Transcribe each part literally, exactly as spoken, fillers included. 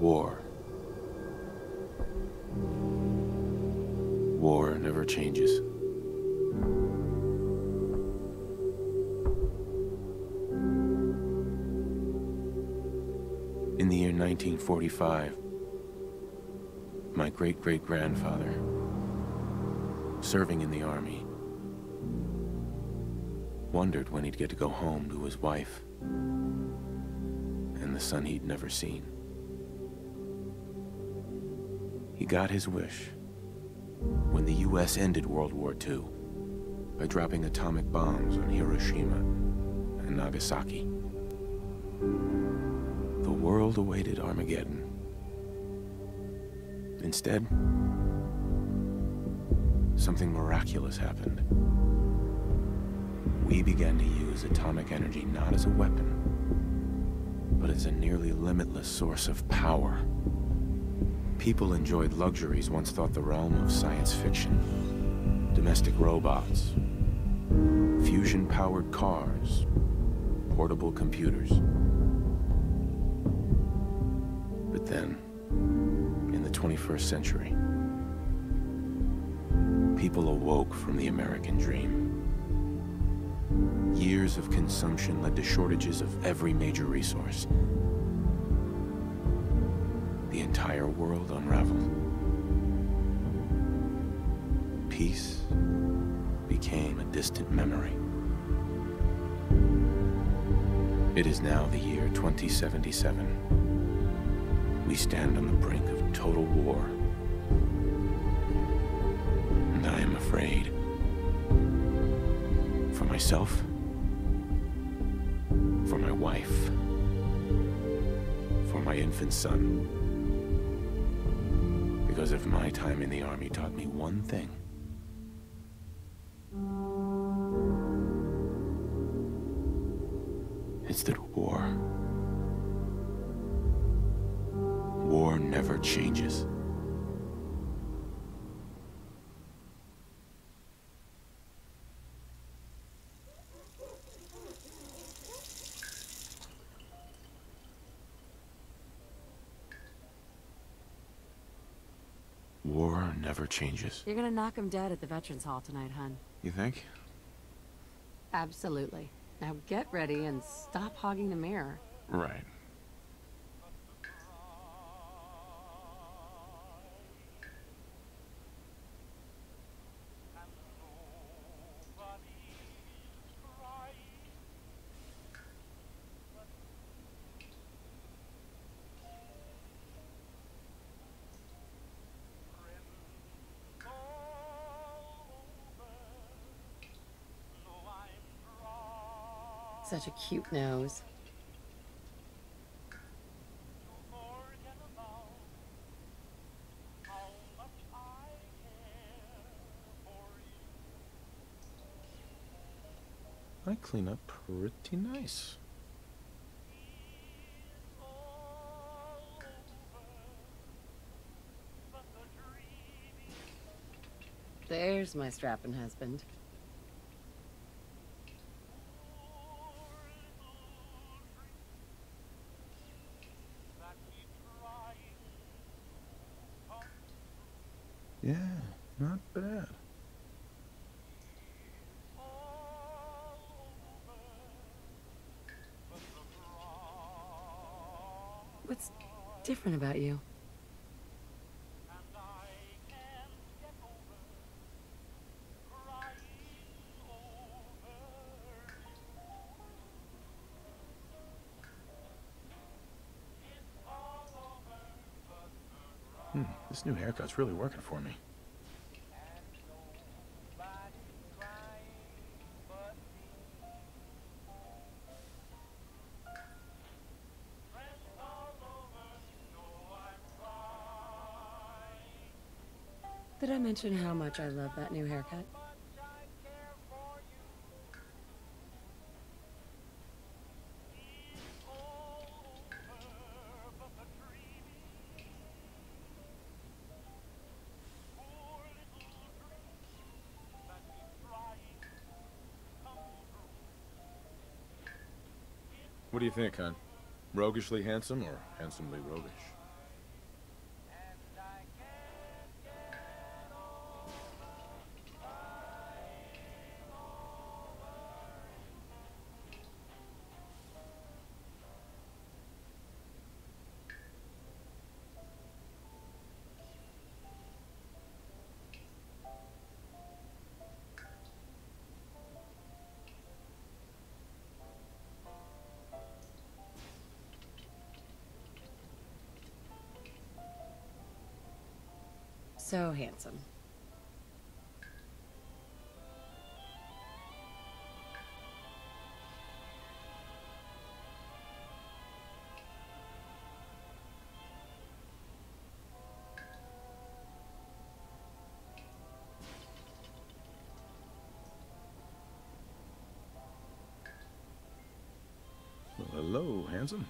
War. War never changes. In the year nineteen forty-five, my great-great-grandfather, serving in the army, wondered when he'd get to go home to his wife and the son he'd never seen. He got his wish when the U S ended World War Two by dropping atomic bombs on Hiroshima and Nagasaki. The world awaited Armageddon. Instead, something miraculous happened. We began to use atomic energy not as a weapon, but as a nearly limitless source of power. People enjoyed luxuries once thought the realm of science fiction. Domestic robots, fusion-powered cars, portable computers. But then, in the twenty-first century, people awoke from the American dream. Years of consumption led to shortages of every major resource. The entire world unraveled. Peace became a distant memory. It is now the year twenty seventy-seven. We stand on the brink of total war. And I am afraid. For myself. For my wife. For my infant son. Because if my time in the army taught me one thing, it's that war, war never changes. War never changes. You're gonna knock him dead at the Veterans Hall tonight, hun. You think? Absolutely. Now get ready and stop hogging the mirror. Right. Such a cute nose. I clean up pretty nice. There's my strapping husband. Yeah, not bad. What's different about you? Hmm, this new haircut's really working for me. Did I mention how much I love that new haircut? What do you think, hon? Roguishly handsome or handsomely roguish? So handsome. Well, hello, handsome.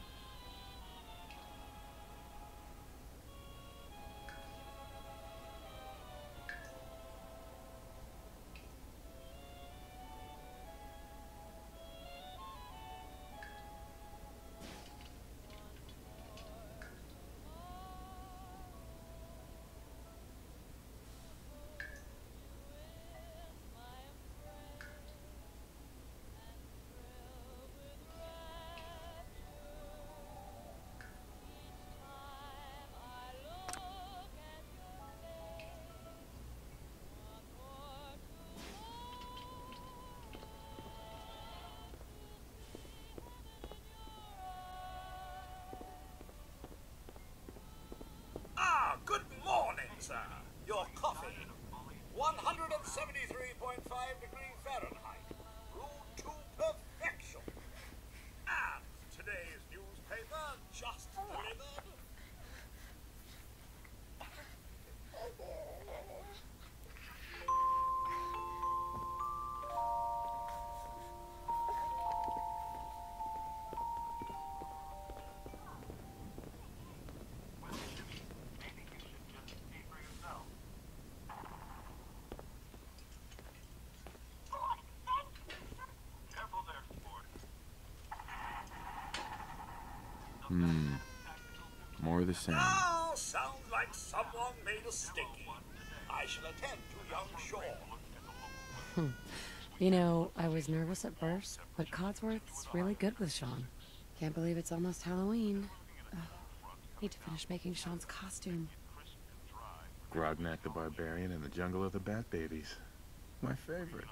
Ah, good morning, sir. Your coffee. one hundred seventy-three point five degrees Fahrenheit. Brewed to perfection. And today's newspaper just delivered. Hmm. More of the same. Oh, sounds like someone made a sticky. I shall attend to young Shaw. You know, I was nervous at first, but Codsworth's really good with Sean. Can't believe it's almost Halloween. Ugh, need to finish making Sean's costume. Grognak the Barbarian and the Jungle of the Bat Babies. My favorite.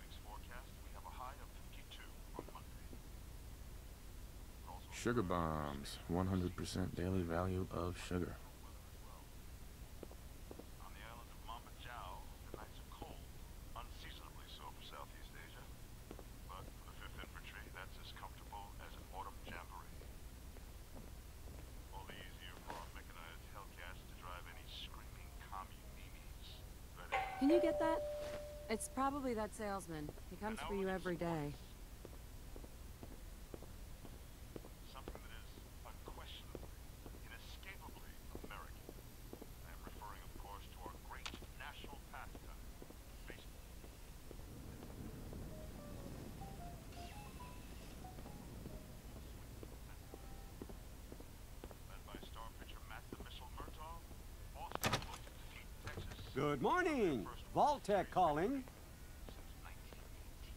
Sugar bombs. one hundred percent daily value of sugar. On the island of Mamajao, the nights are cold, unseasonably so for Southeast Asia. But for the fifth Infantry, that's as comfortable as an autumn jamboree. All the easier for our mechanized Hellcats to drive any screaming communimies. Can you get that? It's probably that salesman. He comes for you every day. Something that is unquestionably, inescapably American. I am referring, of course, to our great national pastime, baseball. Led by star pitcher Matt the Missile Murtaugh, Boston looked to defeat Texas Good morning. Vault-Tec calling. since nineteen eighteen.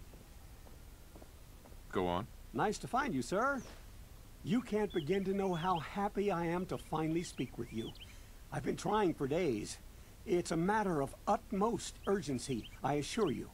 Go on. Nice to find you, sir. You can't begin to know how happy I am to finally speak with you. I've been trying for days. It's a matter of utmost urgency, I assure you.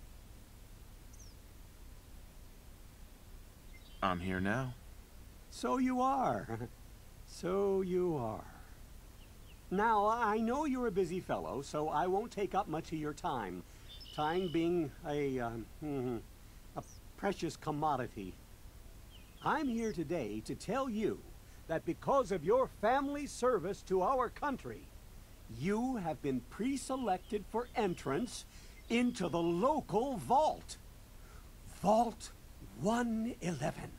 I'm here now. So you are. So you are. Now, I know you're a busy fellow, so I won't take up much of your time. Time being a, um, mhm, a precious commodity. I'm here today to tell you that because of your family's service to our country, you have been pre-selected for entrance into the local vault. Vault one eleven.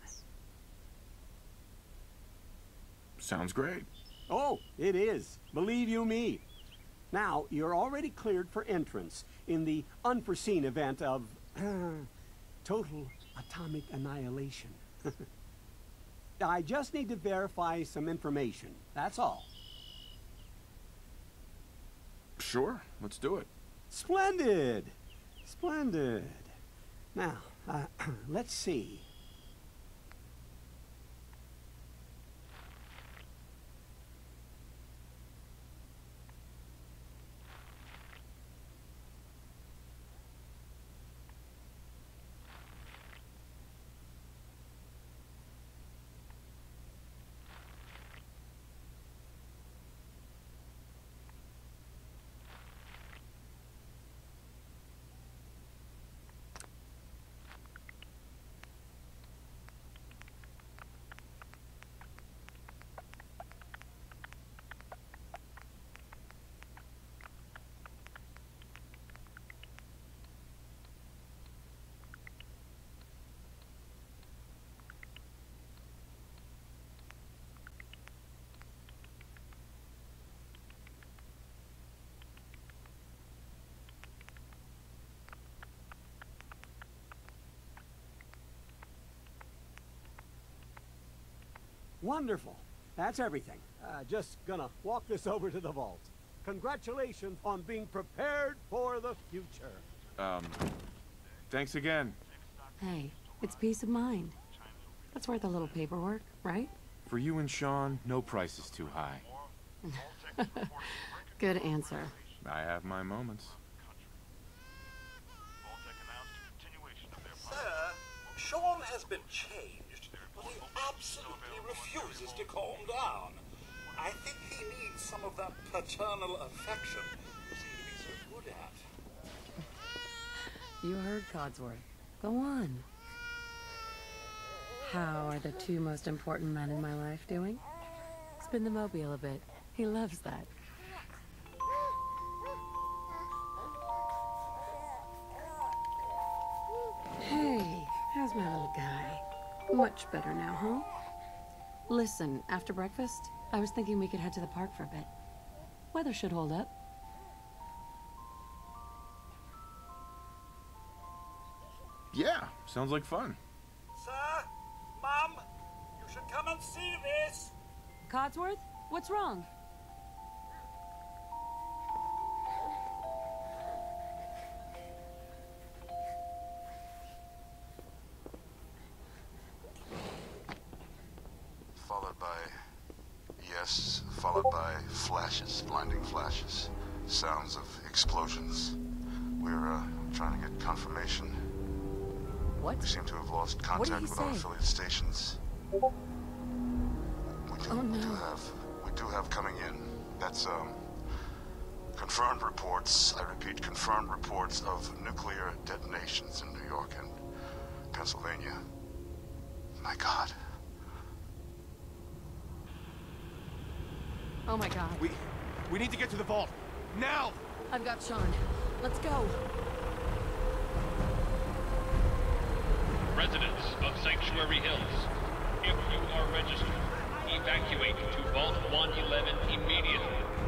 Sounds great. Oh, it is. Believe you me. Now, you're already cleared for entrance in the unforeseen event of uh, total atomic annihilation. I just need to verify some information. That's all. Sure, let's do it. Splendid. Splendid. Now, uh, let's see. Wonderful. That's everything. Uh, just gonna walk this over to the vault. Congratulations on being prepared for the future. Um, thanks again. Hey, it's peace of mind. That's worth a little paperwork, right? For you and Sean, no price is too high. Good answer. I have my moments. Sir, Sean has been changed, but he absolutely refuses to calm down. I think he needs some of that paternal affection you seem to be so good at. You heard Codsworth. Go on. How are the two most important men in my life doing? Spin the mobile a bit. He loves that. Hey, how's my little guy? Much better now, huh? Listen, after breakfast, I was thinking we could head to the park for a bit. Weather should hold up. Yeah, sounds like fun. Sir, Mum, you should come and see this. Codsworth, what's wrong? Followed by... Yes, followed by flashes, blinding flashes. Sounds of explosions. We're, uh, trying to get confirmation. What? We seem to have lost did contact he with our say? affiliate stations. We do, Oh, we do no. have, we do have coming in. That's, um, confirmed reports, I repeat, confirmed reports of nuclear detonations in New York and Pennsylvania. My God. Oh my god. We... we need to get to the vault. Now! I've got Sean. Let's go. Residents of Sanctuary Hills, if you are registered, evacuate to Vault one eleven immediately.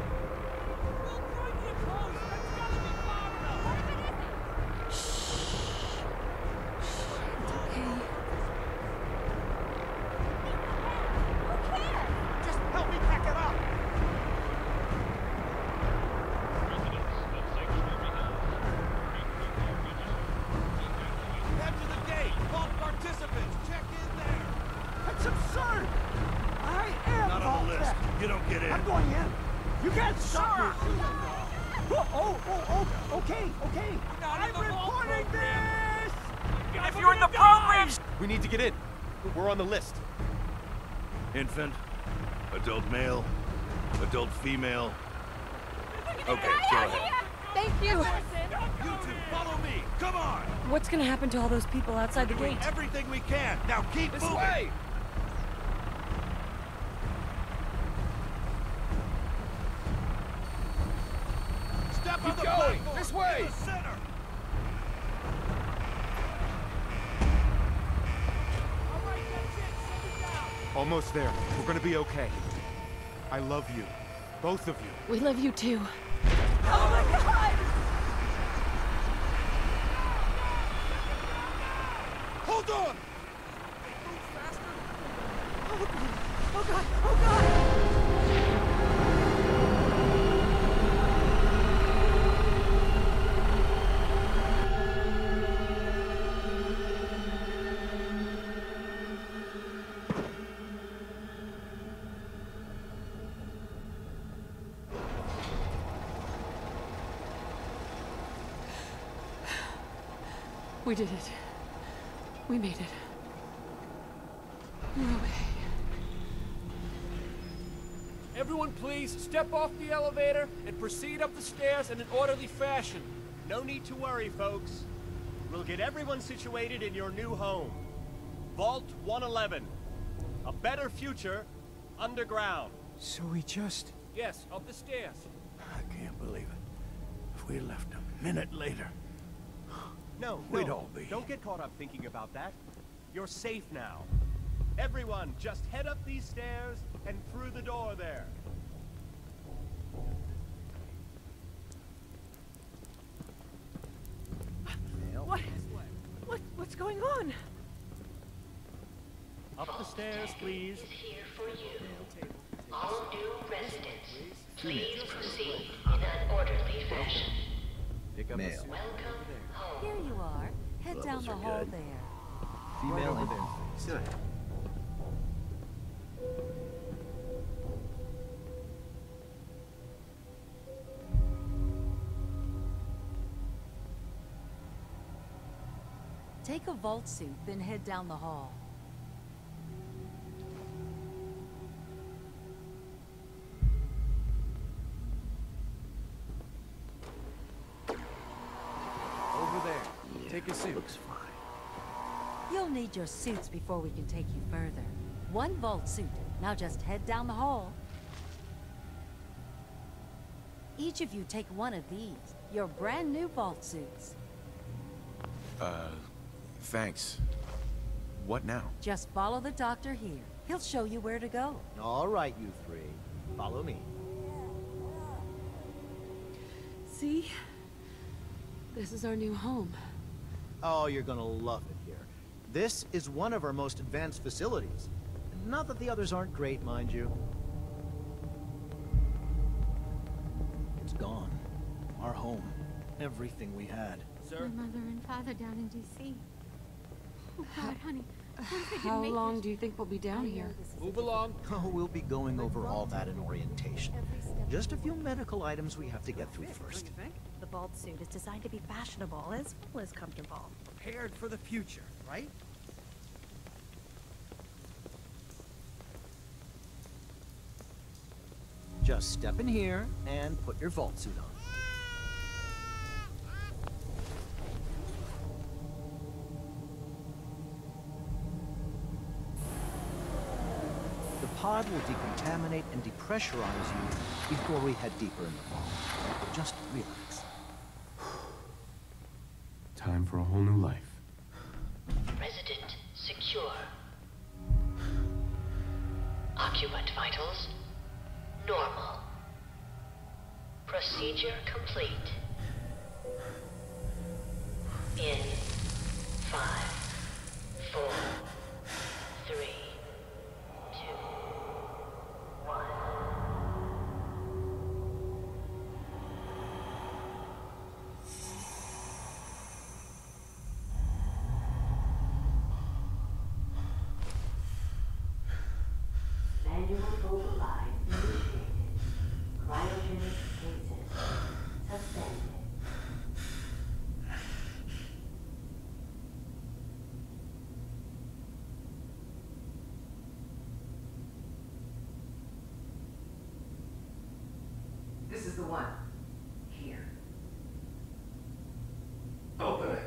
Just help me pack it up. Residents of Sanctuary Hills, if you are registered, Head to the gate. Vault participants, check in there. That's absurd. I am Not on the list. You don't get in. I'm going in. You can't stop me. Oh, oh, oh, oh, okay, okay. I'm reporting this. If you're in the program, We need to get in. We're on the list. Infant, adult male, adult female. Okay, go ahead. Thank you. You two, follow me. Come on. What's gonna happen to all those people outside the Doing gate? everything we can. Now keep moving. Step on the platform. This way. In the center. Almost there. We're gonna be okay. I love you. Both of you. We love you too. Hold on. We did it. We made it. We're okay. Everyone please step off the elevator and proceed up the stairs in an orderly fashion. No need to worry, folks. We'll get everyone situated in your new home. Vault one eleven. A better future underground. So we just... Yes, up the stairs. I can't believe it. If we left a minute later... No, We'd no, all be. Don't get caught up thinking about that. You're safe now. Everyone, just head up these stairs and through the door there. What? What? What's going on? Up the stairs, please. Is here for you. All new residents, please proceed in an orderly fashion. Pick up mail. Welcome home. Here you are. Head Levels down the are hall good. there. Female right interface. Good. Take a vault suit, then head down the hall. Over there. Yeah, take a suit. Looks fine. You'll need your suits before we can take you further. One vault suit. Now just head down the hall. Each of you take one of these. Your brand new vault suits. Uh, thanks. What now? Just follow the doctor here. He'll show you where to go. All right, you three. Follow me. See? This is our new home. Oh, you're gonna love it here. This is one of our most advanced facilities. Not that the others aren't great, mind you. It's gone. Our home. Everything we had. Sir? My mother and father down in D C Oh, God, honey. What if they didn't How make long it? do you think we'll be down here? Move along. Oh, we'll be going over all that in orientation. Just a few medical items we have to get through first. The vault suit is designed to be fashionable as well as comfortable. Prepared for the future, right? Just step in here and put your vault suit on. The pod will decontaminate and depressurize you before we head deeper in the vault. Just relax. Time for a whole new life. Resident secure. Occupant vitals normal. Procedure complete. In five, four, three, two, one. Manual override initiated. Cryogenic cases suspended. This is the one. Here. Open it.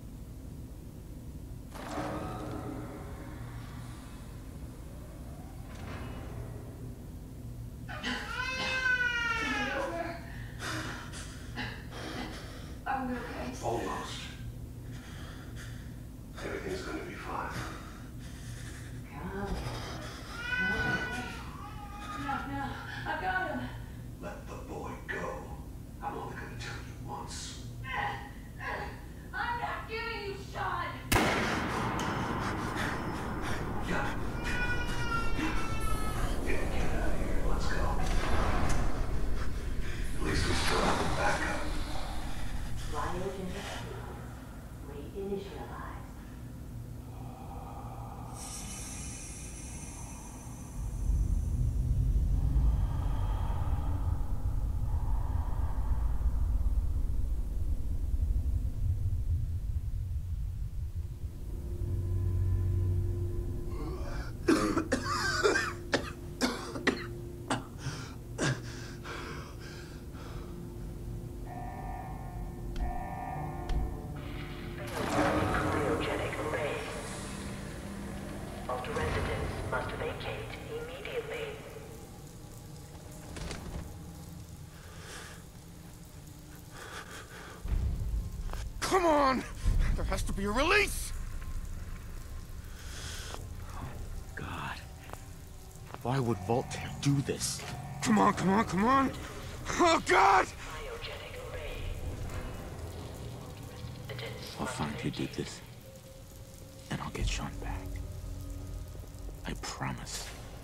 Are we okay? Almost. Everything's gonna be fine. Come on. Come on. No, no. I got him. Let the boy go. I'm only gonna tell you once. I'm not giving you Sean. Got it. Get, get out of here. Let's go. At least we still have a backup. Cryogenic reinitialized. Cryogenic array. All residents must vacate immediately. Come on! There has to be a release! God. Why would Voltaire do this? Come on, come on, come on! Oh, God! Cryogenic array. Residents I'll find who did this. And I'll get Sean back. I promise.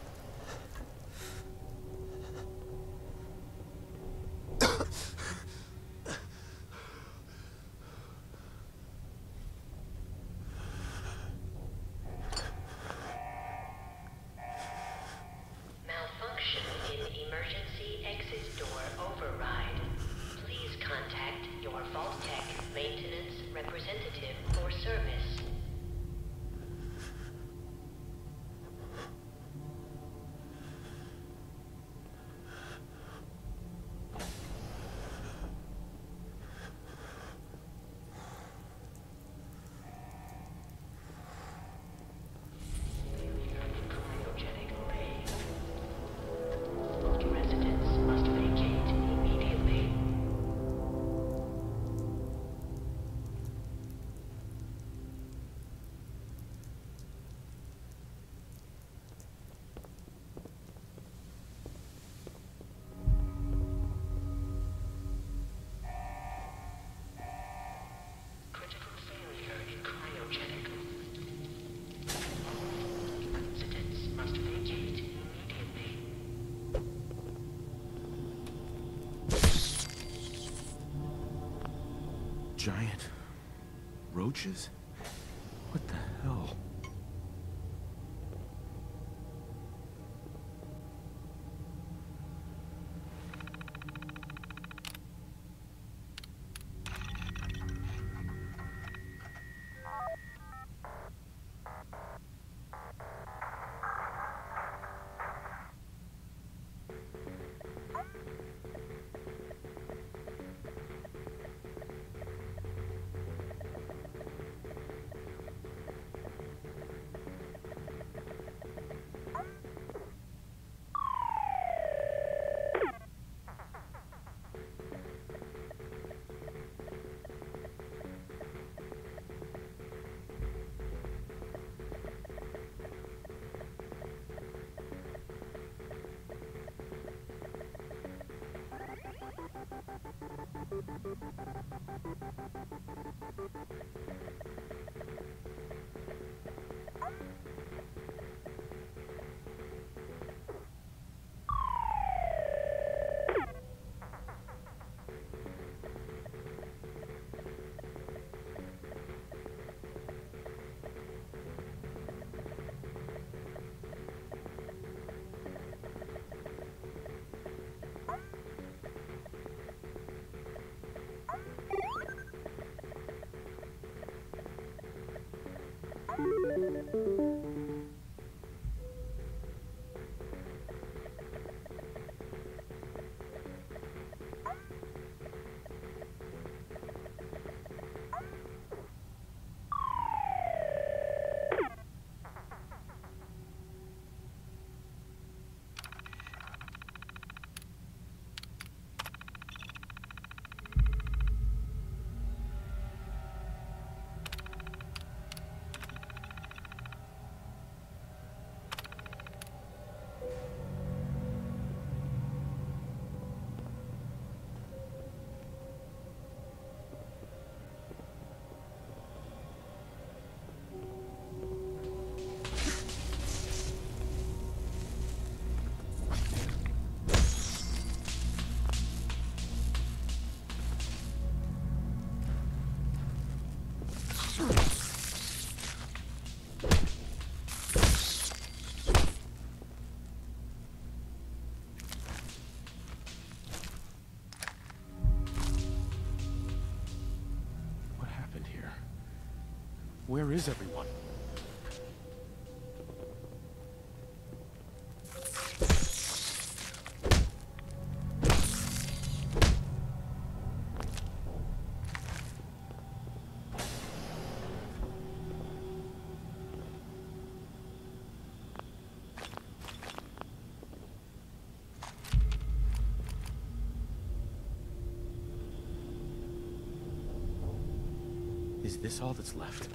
Malfunction in emergency exit door override. Please contact your Vault-Tec maintenance representative for service. Giant roaches? What the hell? Where is everyone? Is this all that's left?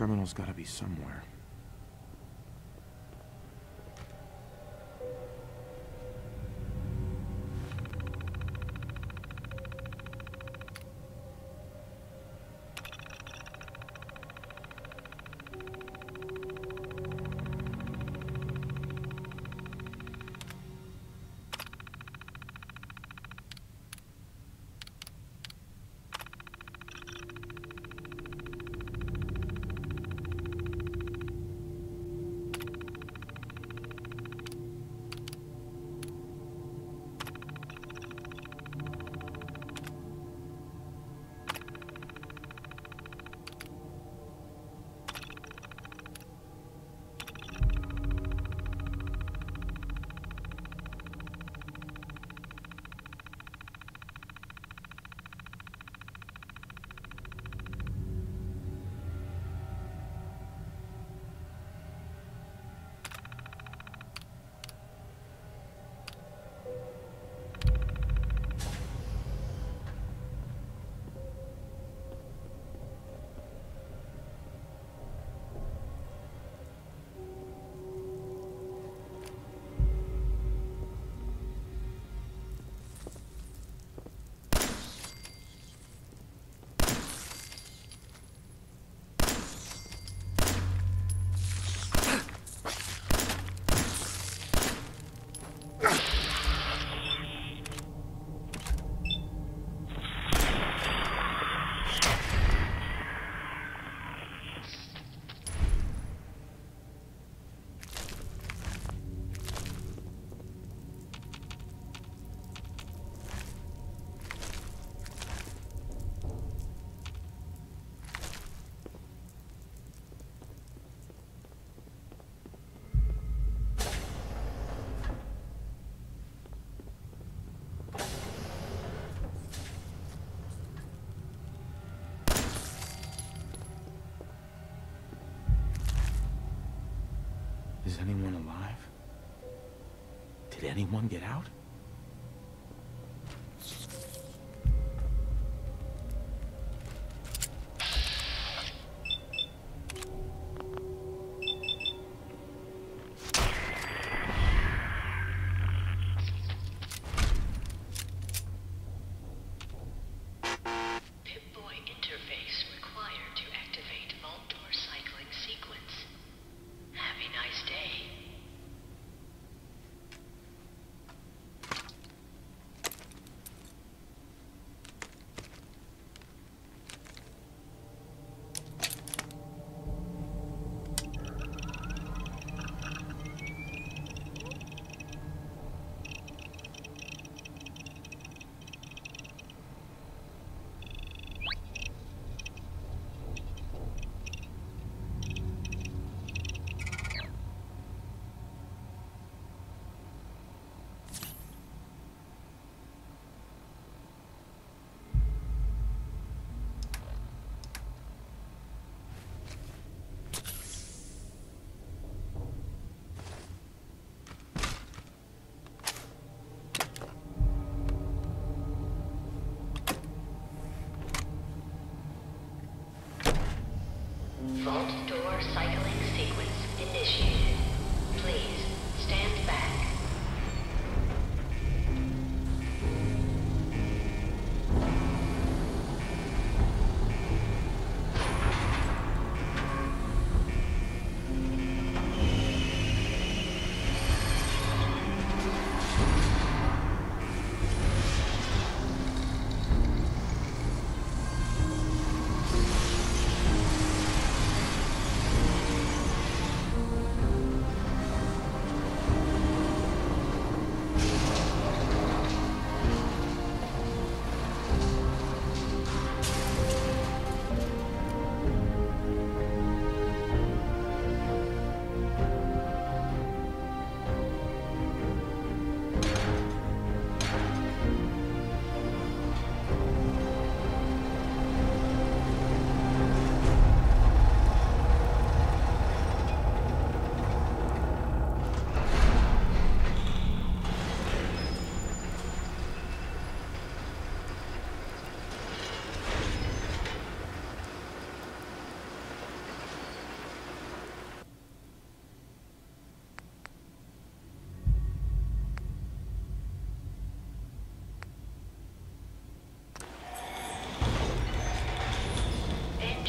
terminal's gotta be somewhere. Is anyone alive? Did anyone get out? Pip-Boy interface required to activate vault door cycling sequence. Have a nice day.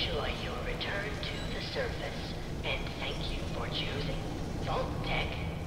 enjoy your return to the surface, and thank you for choosing Vault Tech.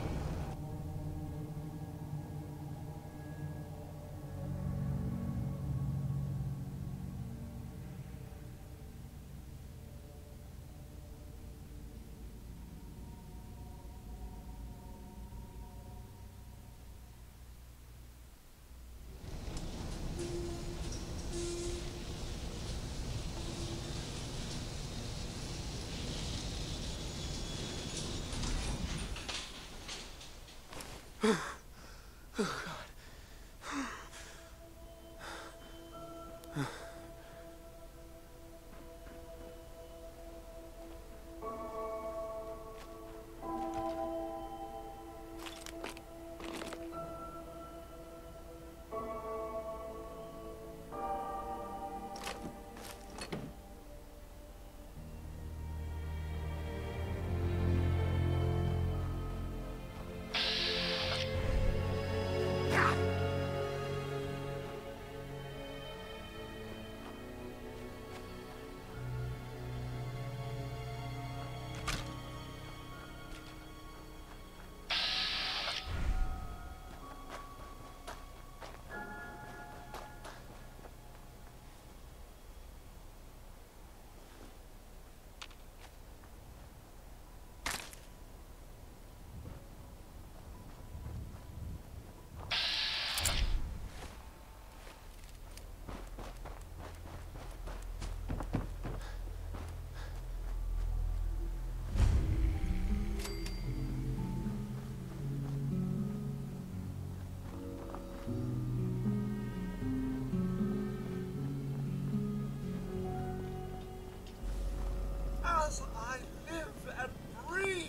As I live and breathe.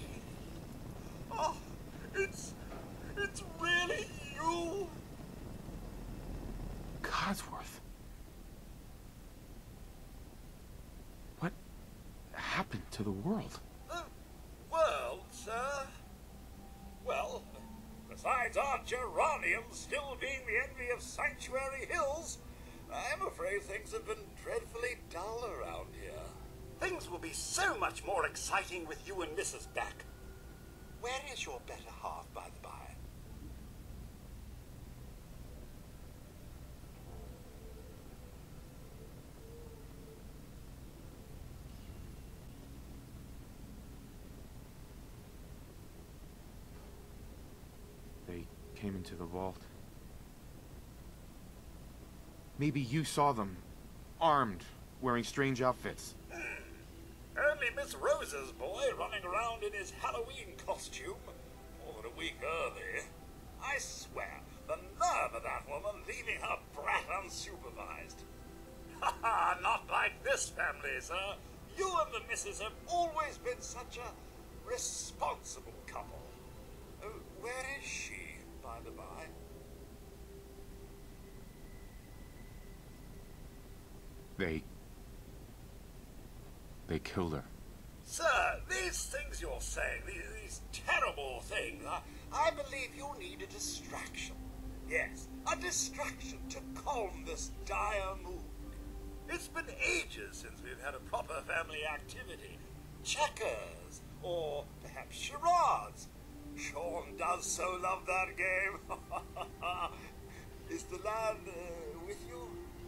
Oh, it's... it's really you. Codsworth. What happened to the world? The world, sir? Well, besides our geraniums still being the envy of Sanctuary Hills, I'm afraid things have been dreadfully dull around here. Things will be so much more exciting with you and Missus back. Where is your better half, by the by? They came into the vault. Maybe you saw them, armed, wearing strange outfits. Only Miss Rosa's boy running around in his Halloween costume more than a week early. I swear, the nerve of that woman leaving her brat unsupervised. Ha ha, not like this family, sir. You and the missus have always been such a responsible couple. Uh, where is she, by the by? They... They killed her. Sir, these things you're saying, these, these terrible things, I, I believe you need a distraction. Yes, a distraction to calm this dire mood. It's been ages since we've had a proper family activity. Checkers, or perhaps charades. Sean does so love that game. Is the lad uh, with you?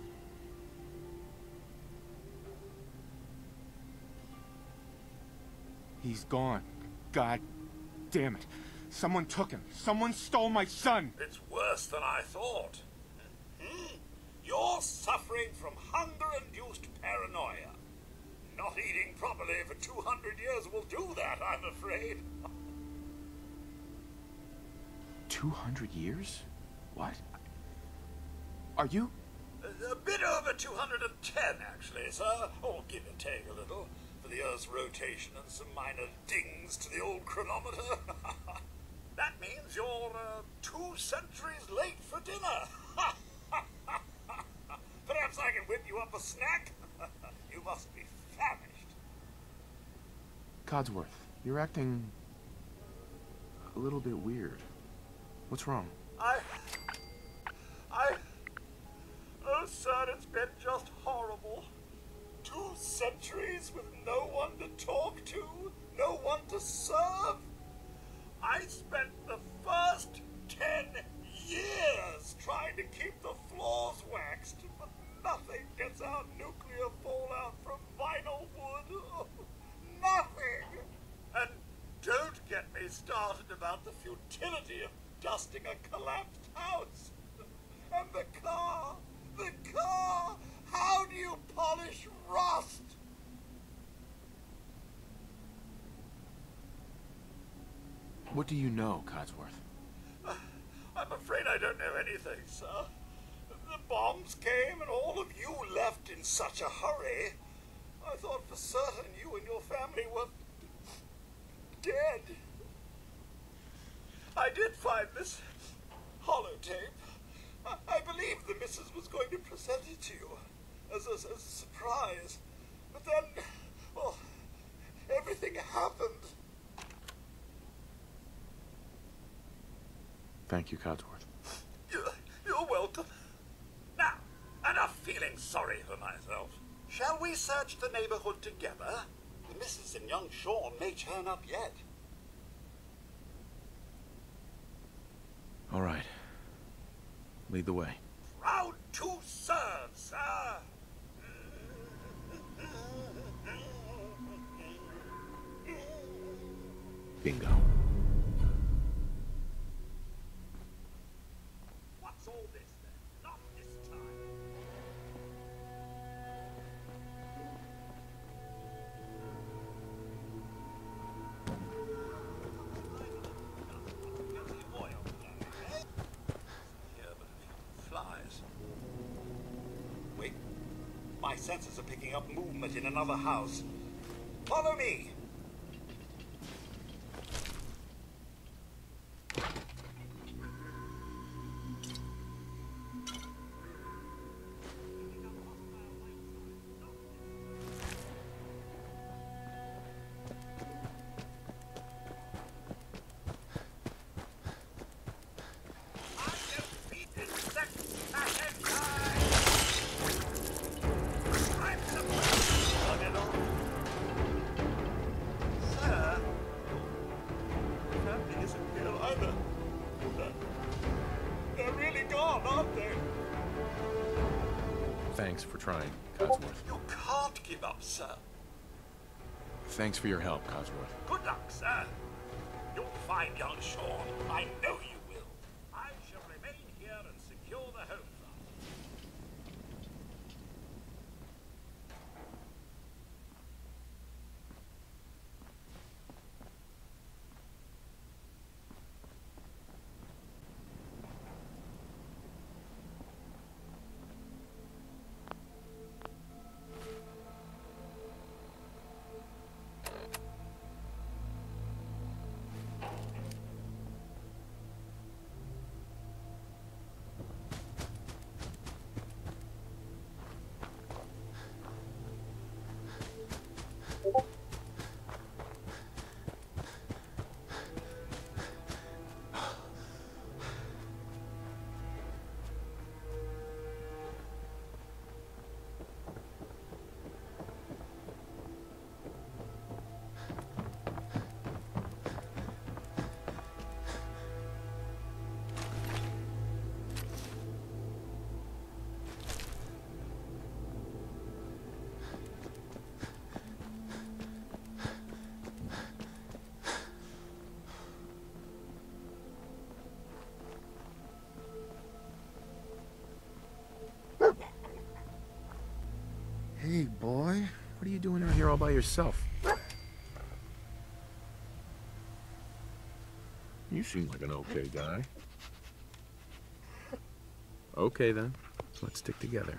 He's gone. God damn it. Someone took him. Someone stole my son. It's worse than I thought. Hmm? You're suffering from hunger-induced paranoia. Not eating properly for two hundred years will do that, I'm afraid. Two hundred years? What? Are you... A, a bit over two hundred ten, actually, sir. Or give or take a little. For the Earth's rotation and some minor dings to the old chronometer. That means you're uh, two centuries late for dinner. Perhaps I can whip you up a snack? You must be famished. Codsworth, you're acting... a little bit weird. What's wrong? I... I... Oh, sir, it's been just horrible. Two centuries with no one to talk to, no one to serve. I spent the first ten years trying to keep the floors waxed, but nothing gets out nuclear fallout from vinyl wood. Oh, nothing! And don't get me started about the futility of dusting a collapsed house. And the car, the car, how do you polish rust? What do you know, Codsworth? Uh, I'm afraid I don't know anything, sir. The bombs came and all of you left in such a hurry. I thought for certain you and your family were dead. I did find this holotape. I, I believe the missus was going to present it to you as a, as a surprise. But then, well, everything happened. Thank you, Codsworth. You're, you're welcome. Now, enough feeling sorry for myself. Shall we search the neighborhood together? The missus and young Sean may turn up yet. All right. Lead the way. Proud to serve, sir. Bingo. What's all this then? Not this time. Flies. Wait. My senses are picking up movement in another house. Follow me. Thanks for trying, Codsworth. You can't give up, sir. Thanks for your help, Codsworth. Good luck, sir. You'll find young Sean. I know you will. I shall remain here and secure the home front. Hey, boy. What are you doing out here all by yourself? You seem like an okay guy. Okay, then. Let's stick together.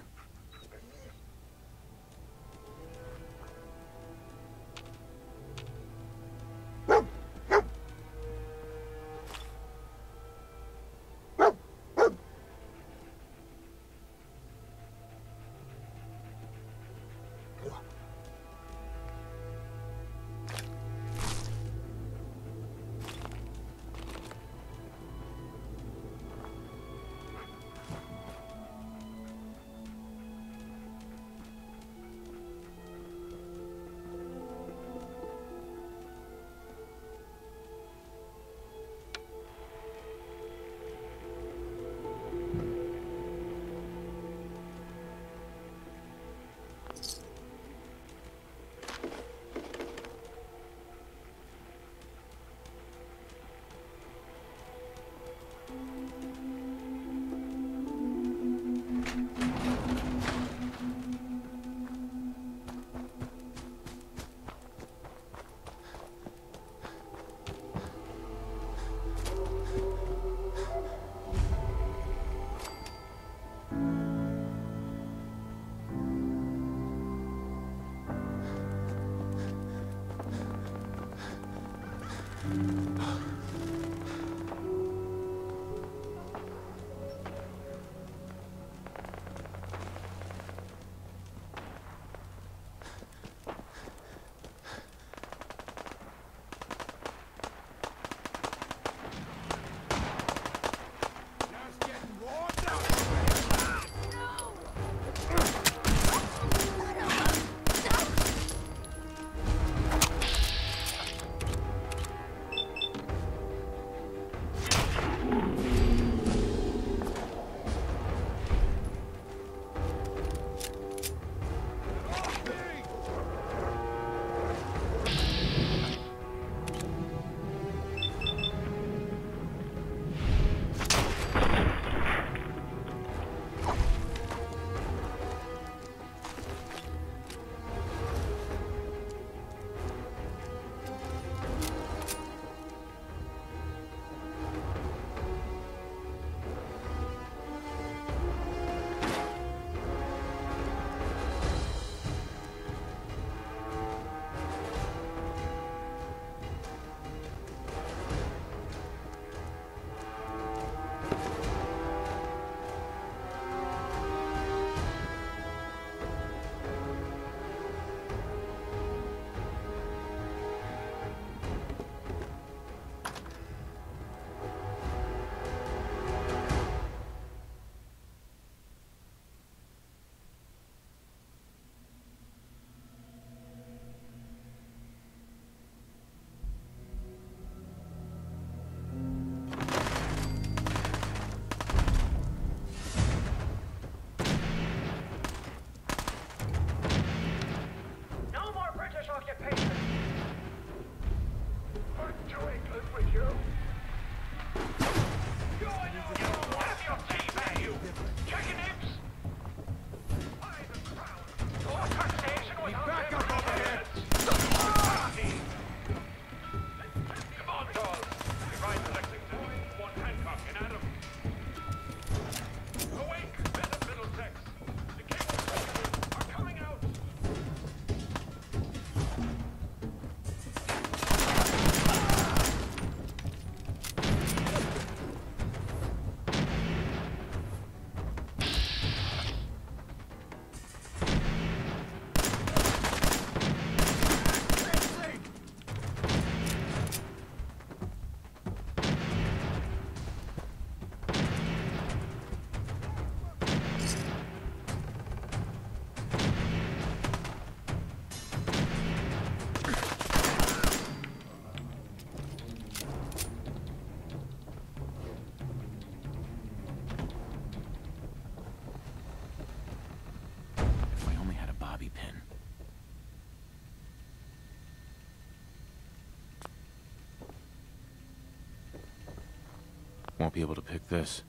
Won't be able to pick this.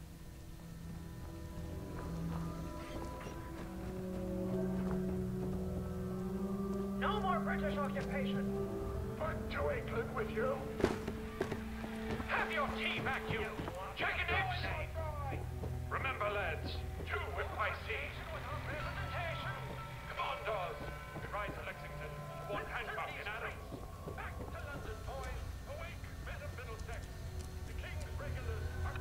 No more British occupation. But to England with you. Have your tea vacuum. Chicken eggs. Remember, lads, two whip my seas. Commandos, we ride to Lexington. One Hancock in Adams. Back to London, boys. Awake, men of Middlesex. The King's regulars are...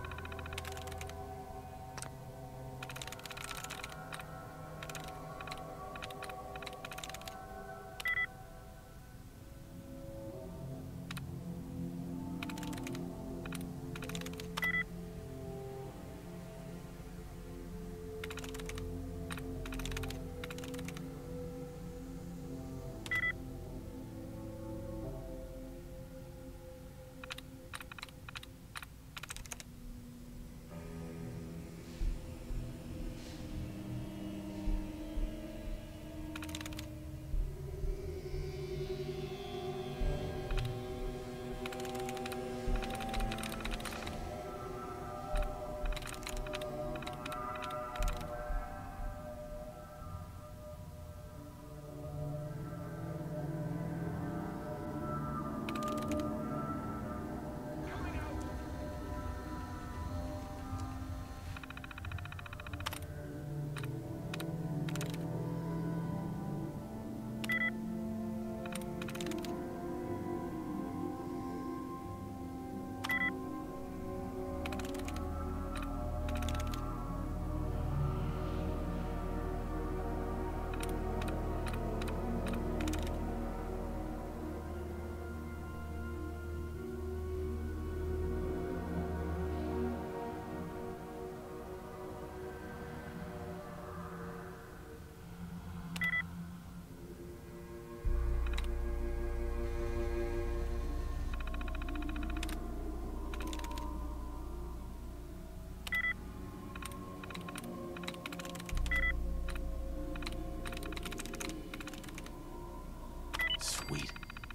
Sweet.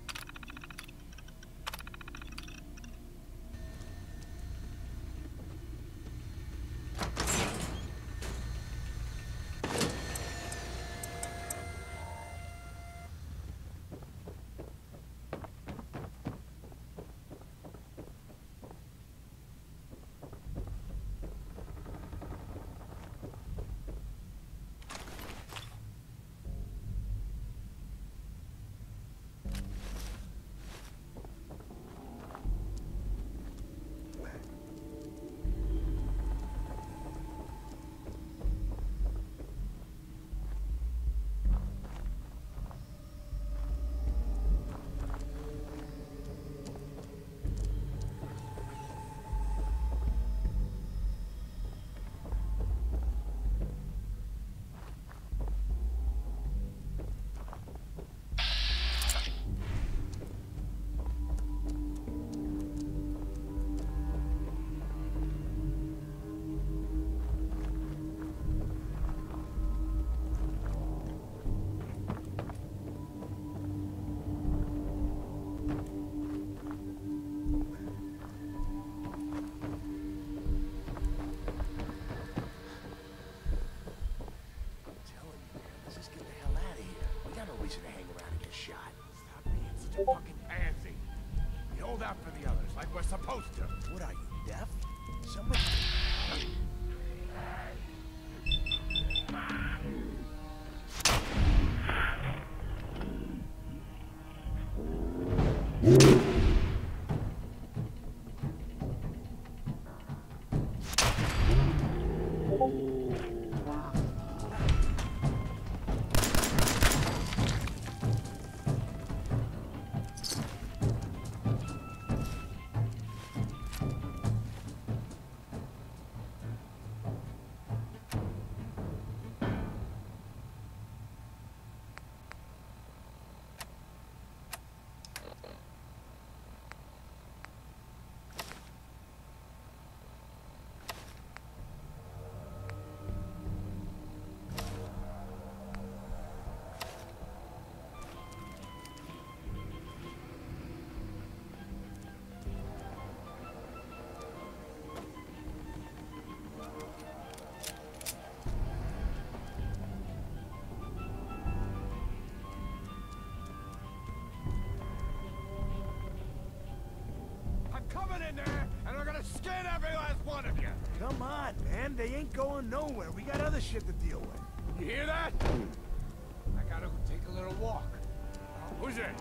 Fucking pansy. We hold out for the others like we're supposed to. What are you, deaf? Somebody... in there, and we're gonna skin every last one of you! Come on, man. They ain't going nowhere. We got other shit to deal with. You hear that? I gotta go take a little walk. Who's it?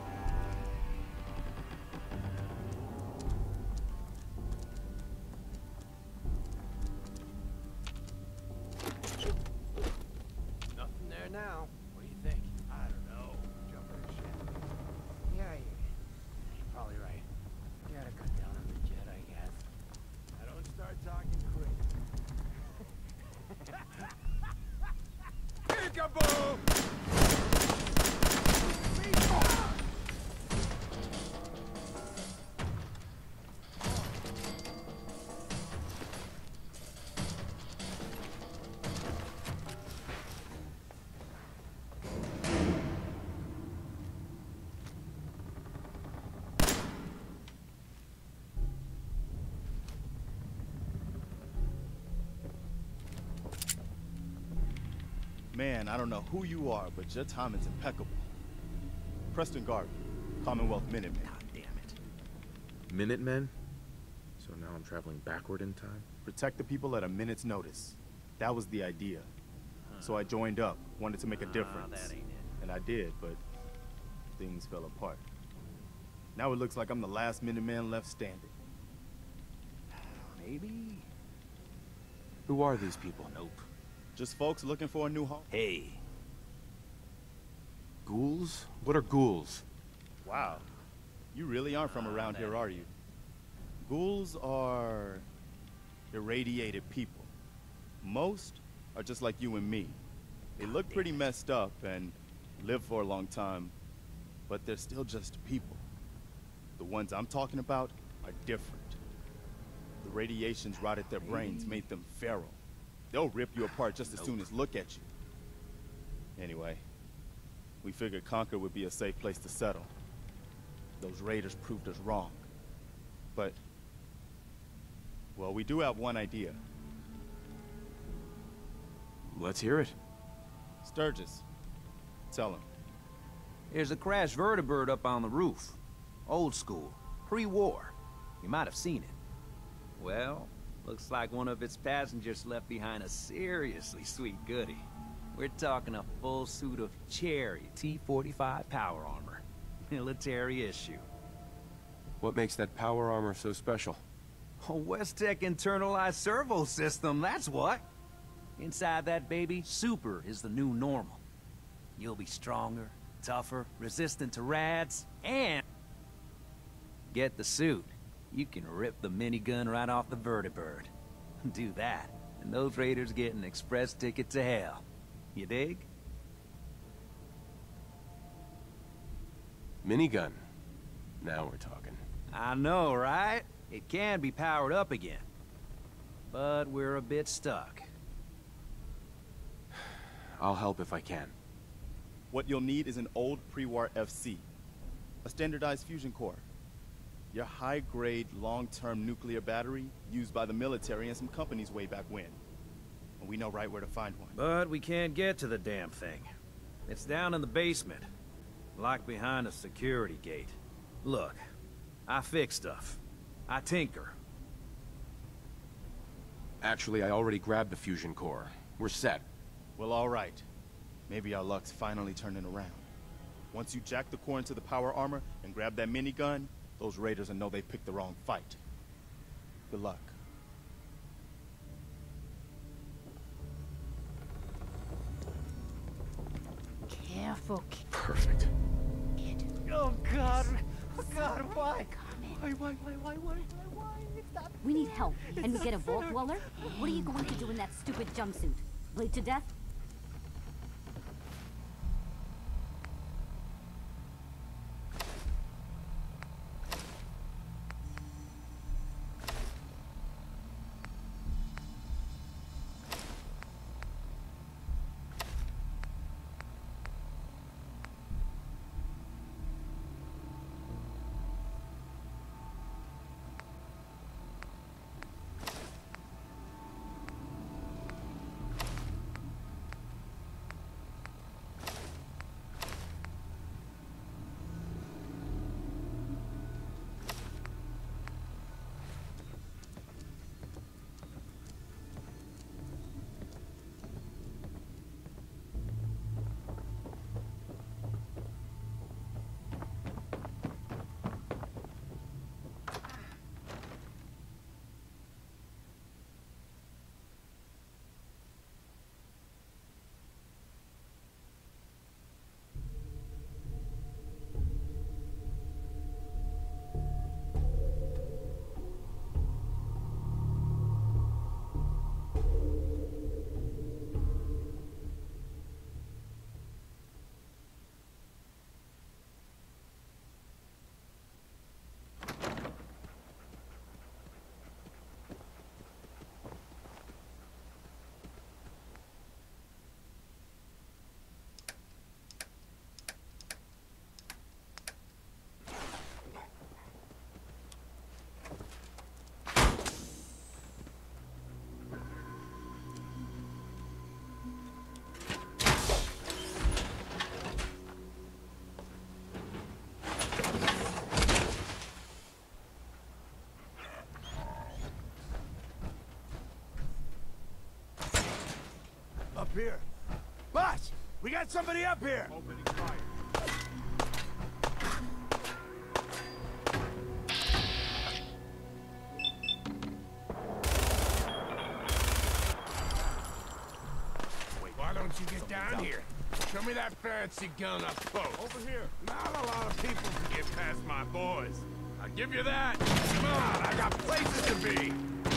Nothing there now. What do you think? I don't know. Jumping and shit. Yeah, yeah. You're probably right. You gotta cut down on the jet, I guess. I don't start talking crazy. Peekaboo! Man, I don't know who you are, but your timing's impeccable. Preston Garvey, Commonwealth Minutemen. God damn it. Minutemen? So now I'm traveling backward in time? Protect the people at a minute's notice. That was the idea. So I joined up, wanted to make a difference. that ain't it. And I did, but things fell apart. Now it looks like I'm the last Minuteman left standing. Maybe? Who are these people? Nope. Just folks looking for a new home. Hey. Ghouls? What are ghouls? Wow. You really aren't from around here, are you? Ghouls are irradiated people. Most are just like you and me. They look pretty messed up and live for a long time, but they're still just people. The ones I'm talking about are different. The radiations rotted their brains, made them feral. They'll rip you apart just as soon as look at you. Anyway, we figured Concord would be a safe place to settle. Those raiders proved us wrong. But, well, we do have one idea. Let's hear it. Sturgis, tell him. There's a crashed vertibird up on the roof. Old school, pre-war. You might have seen it. Well, looks like one of its passengers left behind a seriously sweet goodie. We're talking a full suit of cherry T forty-five power armor. Military issue. What makes that power armor so special? A Westech internalized servo system, that's what. Inside that baby, super is the new normal. You'll be stronger, tougher, resistant to rads, and... get the suit. You can rip the minigun right off the vertibird. Do that, and those raiders get an express ticket to hell. You dig? Minigun. Now we're talking. I know, right? It can be powered up again. But we're a bit stuck. I'll help if I can. What you'll need is an old pre-war F C. A standardized fusion core. Your high-grade, long-term nuclear battery used by the military and some companies way back when. And we know right where to find one. But we can't get to the damn thing. It's down in the basement. Locked behind a security gate. Look, I fix stuff. I tinker. Actually, I already grabbed the fusion core. We're set. Well, all right. Maybe our luck's finally turning around. Once you jack the core into the power armor and grab that minigun, those raiders will know they picked the wrong fight. Good luck. Careful. Perfect. Oh, God. Oh, God, why? Why, why, why, why, why, why, why? It's not We need help, It's and we not get a vault fair. dweller? What are you going to do in that stupid jumpsuit? Bleed to death? here. Boss, we got somebody up here. Opening fire. Why don't you get down here? Show me that fancy gun up close. Over here. Not a lot of people can get past my boys. I'll give you that. Come on, I got places to be.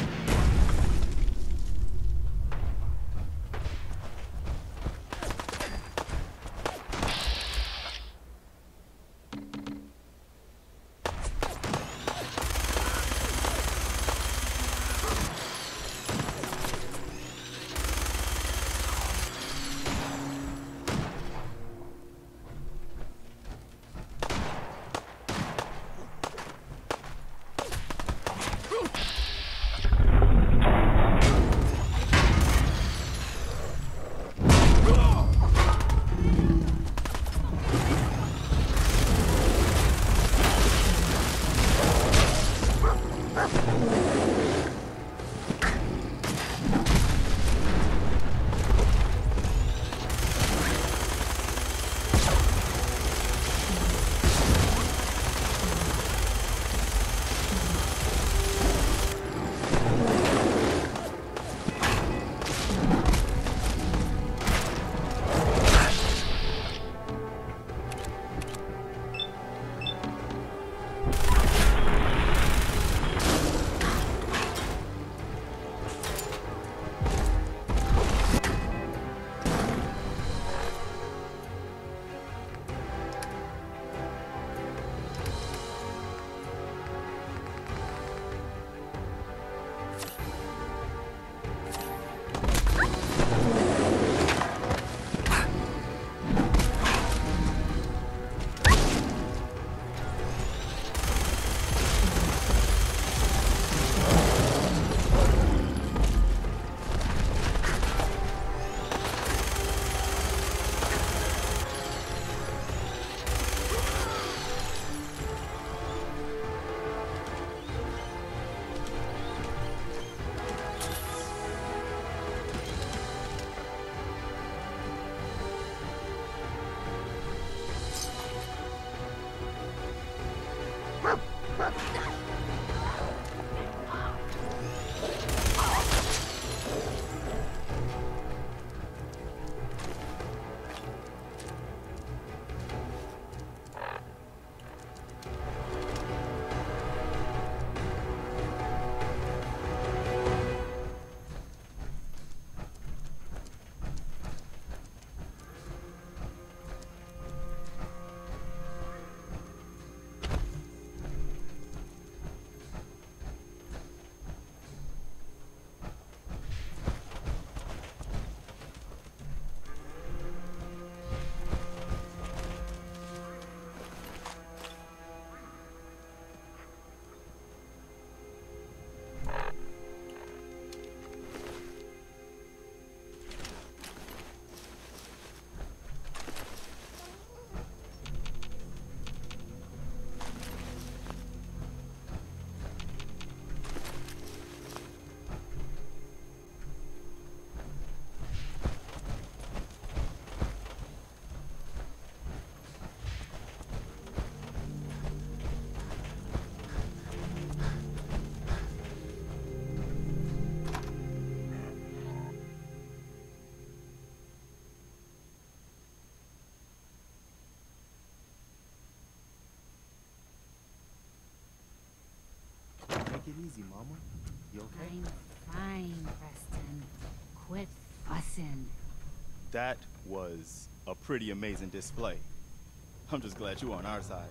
Take it easy, Mama. You okay? I'm fine, Preston. Quit fussing. That was a pretty amazing display. I'm just glad you're on our side.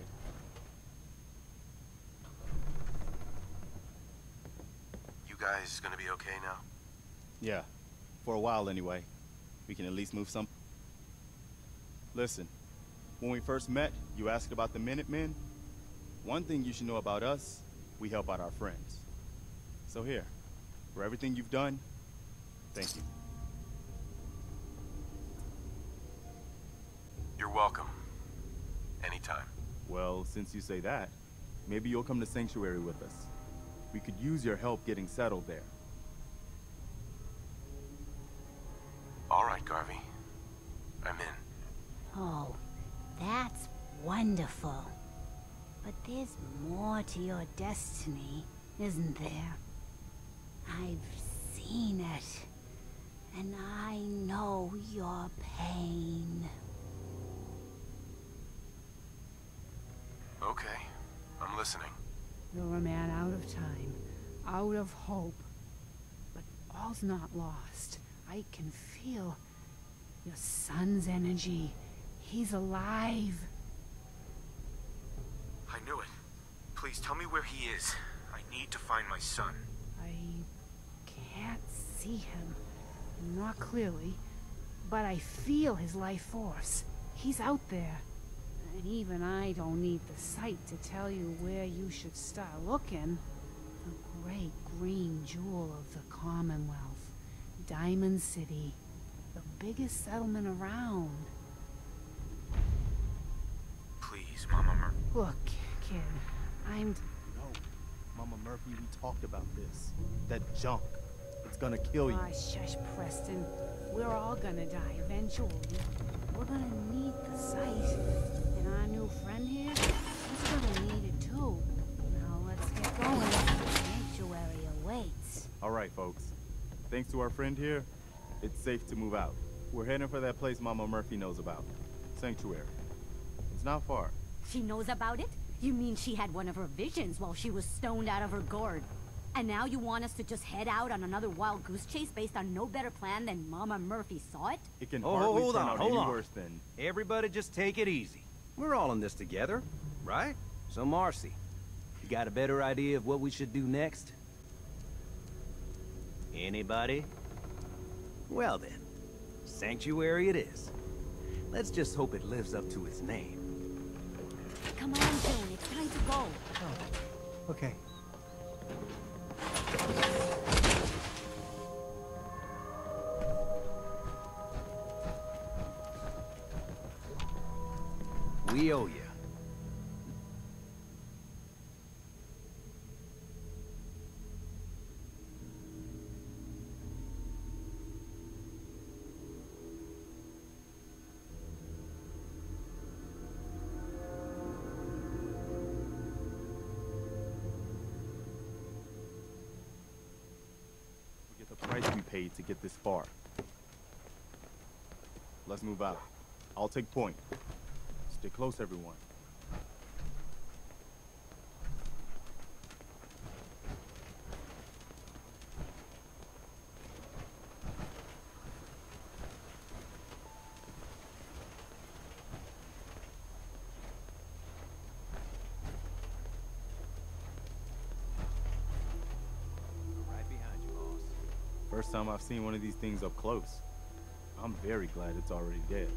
You guys gonna be okay now? Yeah, for a while anyway. We can at least move some. Listen, when we first met, you asked about the Minutemen. One thing you should know about us, we help out our friends. So here, for everything you've done, thank you. You're welcome. Anytime. Well, since you say that, maybe you'll come to Sanctuary with us. We could use your help getting settled there. All right. right, Garvey. I'm in. Oh, that's wonderful. But there's more to your destiny, isn't there? I've seen it, and I know your pain. Okay, I'm listening. You're a man out of time, out of hope. But all's not lost. I can feel your son's energy. He's alive. I knew it. Please tell me where he is. I need to find my son. I can't see him, not clearly, but I feel his life force. He's out there. And even I don't need the sight to tell you where you should start looking. The great green jewel of the Commonwealth. Diamond City. The biggest settlement around. Please, Mama Mur- Look, kid, I'm... No, Mama Murphy, we talked about this. That junk. It's gonna kill you. Ah, shush, Preston. We're all gonna die eventually. We're gonna need the sight. And our new friend here, he's gonna need it too. Now let's get going. Sanctuary awaits. All right, folks. Thanks to our friend here, it's safe to move out. We're heading for that place Mama Murphy knows about. Sanctuary. It's not far. She knows about it? You mean she had one of her visions while she was stoned out of her gourd? And now you want us to just head out on another wild goose chase based on no better plan than Mama Murphy saw it? It can Oh, hardly hold turn on, out hold any on. worse than... Everybody just take it easy. We're all in this together, right? So Marcy, you got a better idea of what we should do next? Anybody? Well then, Sanctuary it is. Let's just hope it lives up to its name. Come on, June, it's time to go. Oh, okay. We owe you. Forget the price we paid to get this far. Let's move out. I'll take point. Stay close, everyone. Right behind you, boss. First time I've seen one of these things up close. I'm very glad it's already dead.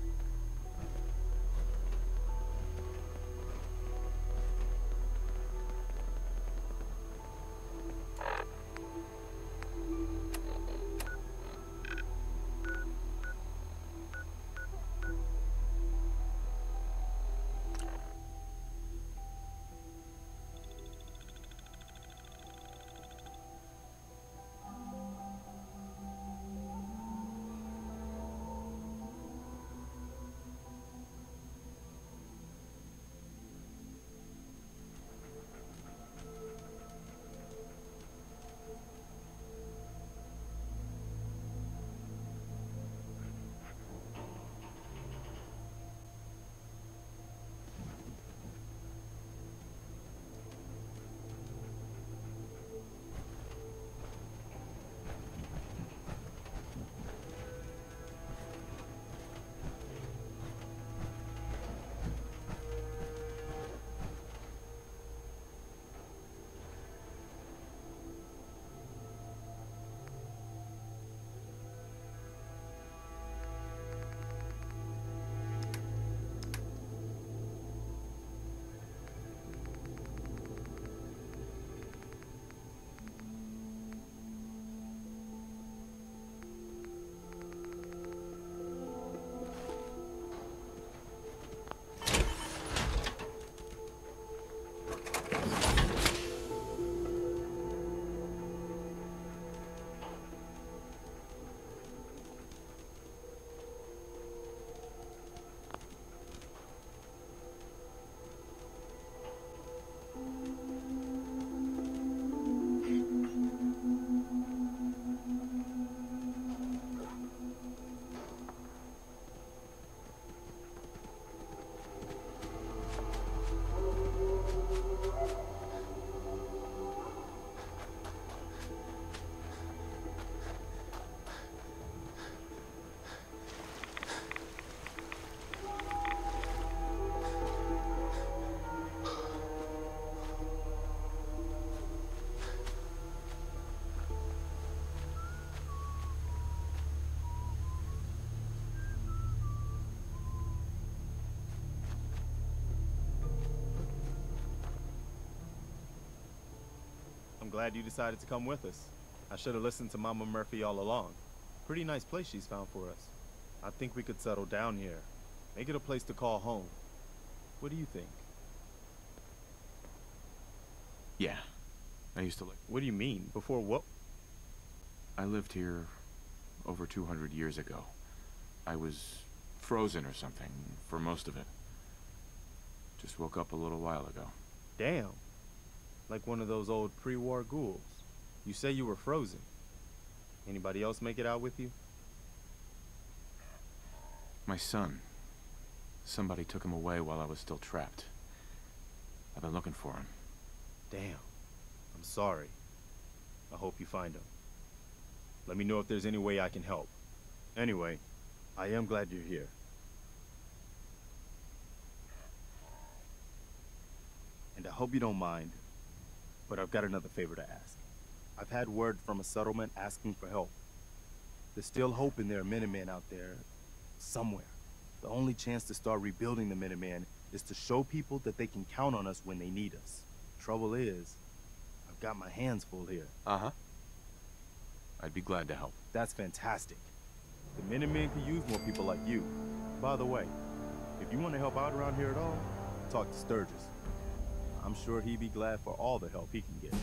I'm glad you decided to come with us. I should have listened to Mama Murphy all along. Pretty nice place she's found for us. I think we could settle down here. Make it a place to call home. What do you think? Yeah. I used to live... What do you mean? Before what? I lived here over two hundred years ago. I was frozen or something for most of it. Just woke up a little while ago. Damn. Like one of those old pre-war ghouls. You say you were frozen. Anybody else make it out with you? My son. Somebody took him away while I was still trapped. I've been looking for him. Damn. I'm sorry. I hope you find him. Let me know if there's any way I can help. Anyway, I am glad you're here. And I hope you don't mind, but I've got another favor to ask. I've had word from a settlement asking for help. There's still hope in there are Minutemen out there, somewhere. The only chance to start rebuilding the Minutemen is to show people that they can count on us when they need us. Trouble is, I've got my hands full here. Uh-huh. I'd be glad to help. That's fantastic. The Minutemen could use more people like you. By the way, if you want to help out around here at all, talk to Sturgis. I'm sure he'd be glad for all the help he can get.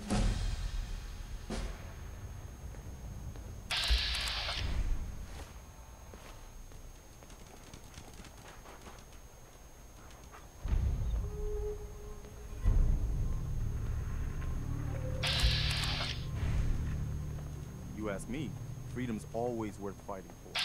You ask me, freedom's always worth fighting for.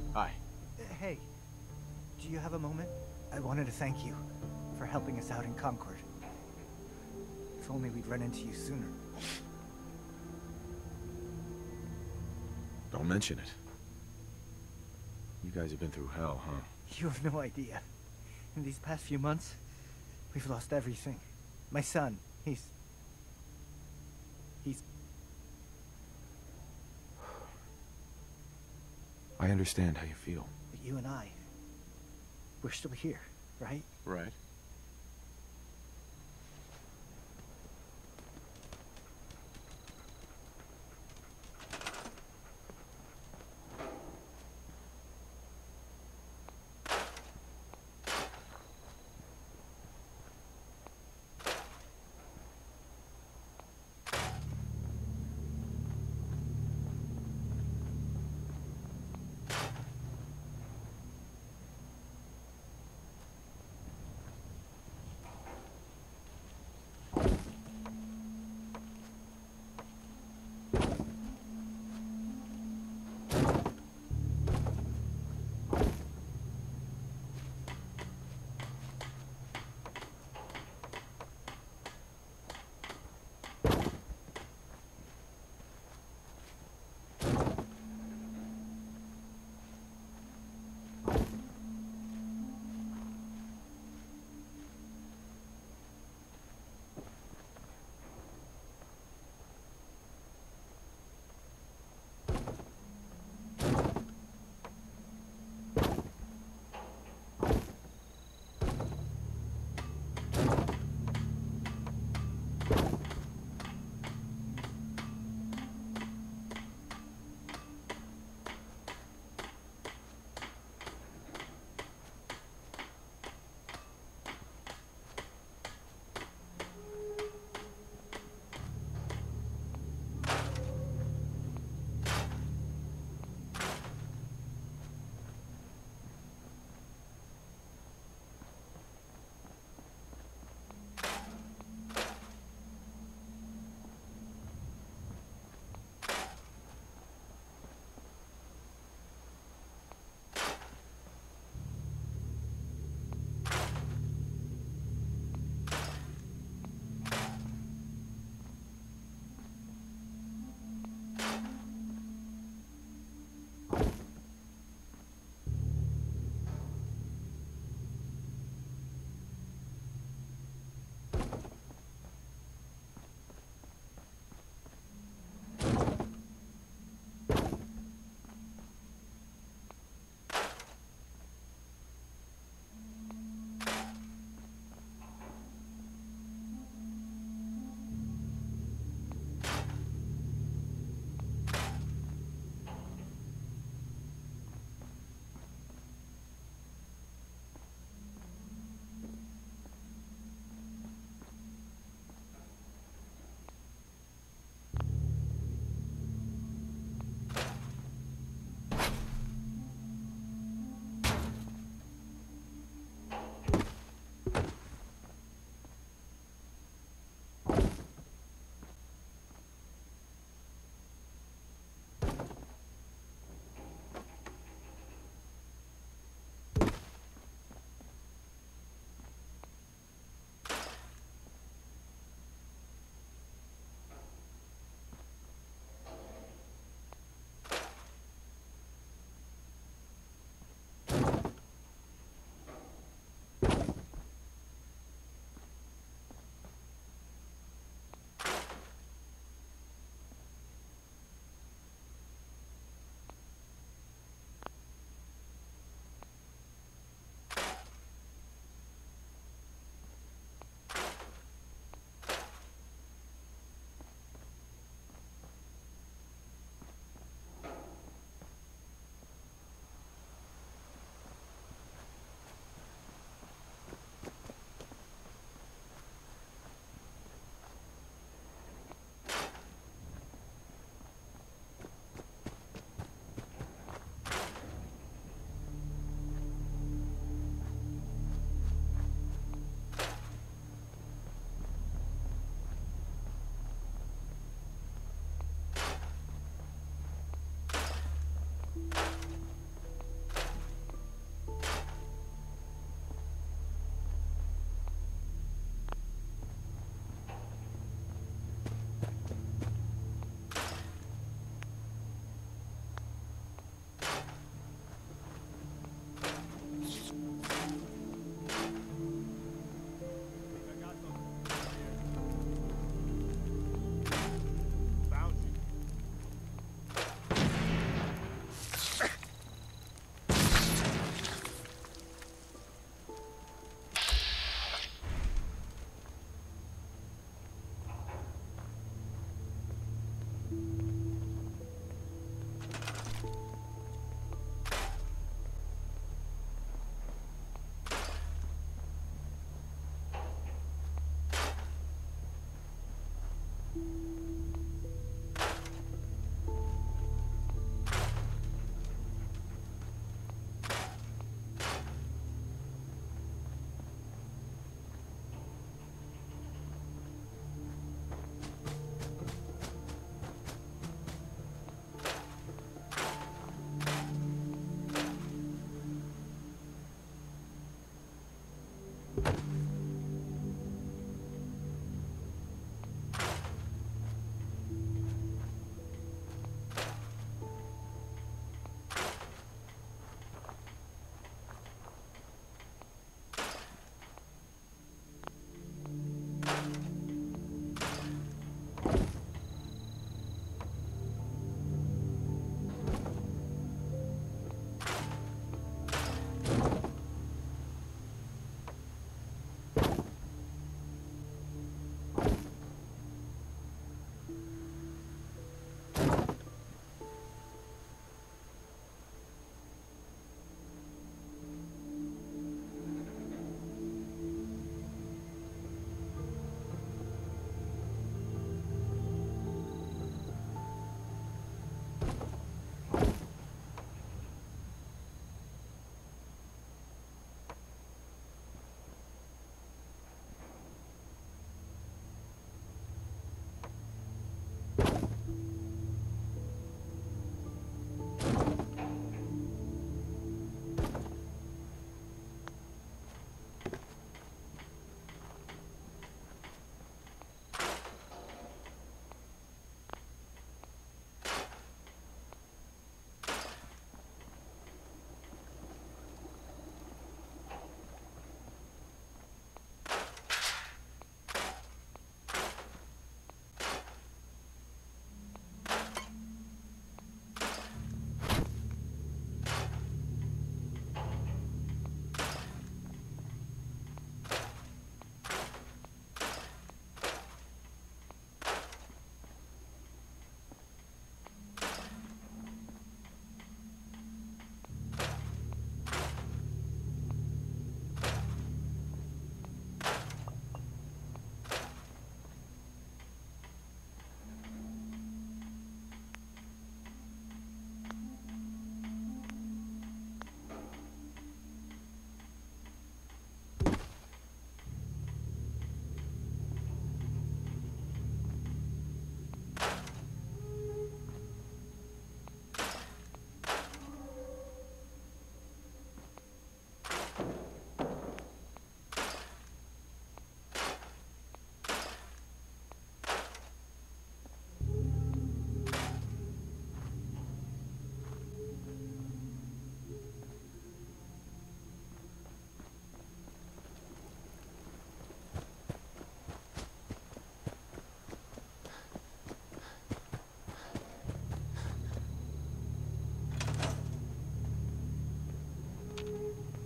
Hi. Hey, do you have a moment? I wanted to thank you for helping us out in Concord. If only we'd run into you sooner. Don't mention it. You guys have been through hell, huh? You have no idea. In these past few months, we've lost everything. My son, he's... He's... I understand how you feel. But you and I, we're still here, right? Right.